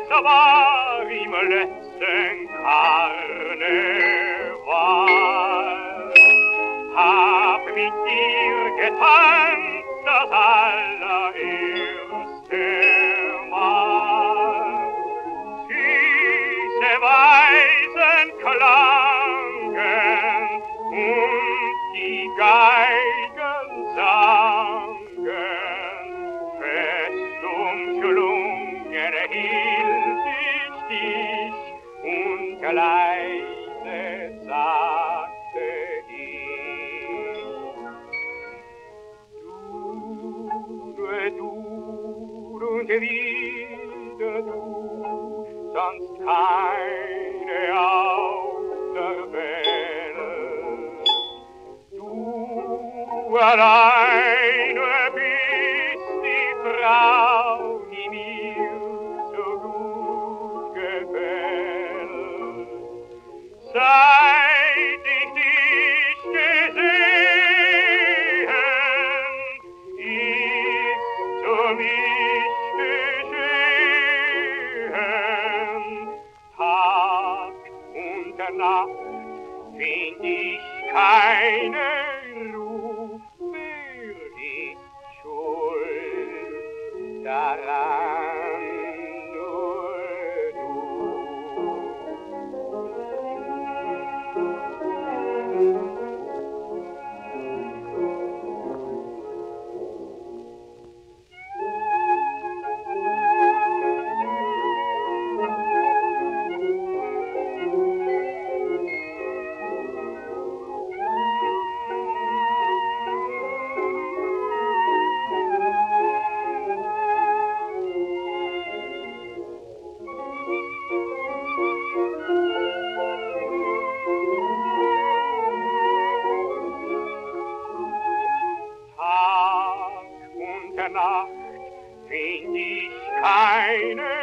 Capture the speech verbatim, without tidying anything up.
es war im letzten Karneval. Hab mit dir getanzt das allererste Mal. Süße Weisen klangen und die Geigen sangen. Fest umschlungen hielt ich dich und leise sagte ich: Du, du und wieder du, sonst keine auf der Welt. Du allein bist die Frau, die mir so gut gefällt. Seit ich dich gesehen, ist um mich geschehen. Tag und Nacht find ich keine Ruhe, wer ist schuld daran? Nur du. Nacht find ich keine